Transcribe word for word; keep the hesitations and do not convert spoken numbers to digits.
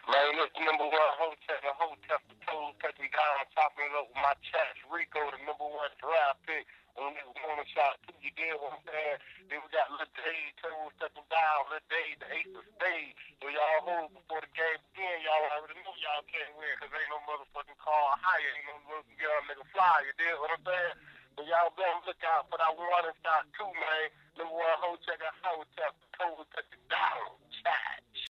Man, it's the number one Hoetester, Hoetester, toes touching down, topping it up with my chats. Ricko, the number one draft pick on this morning shot. Too. You did what I'm saying? Then we got Lil Dave, toes touching down, Lil Dave, the ace of spades. So y'all hold before the game begin. Y'all already know y'all can't win because ain't no motherfucking call higher. Ain't no motherfucking young nigga fly. You did what I'm saying? So y'all better look out for that one and shot two, man. Number one Hoetester, Hoetester, toes touching down, chat.